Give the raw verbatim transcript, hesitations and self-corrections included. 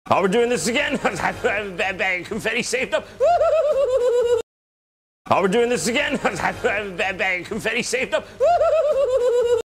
Oh, we're doing this again? I have a bad bag of confetti saved up. Oh, we're doing this again? I have a bad bag of confetti saved up.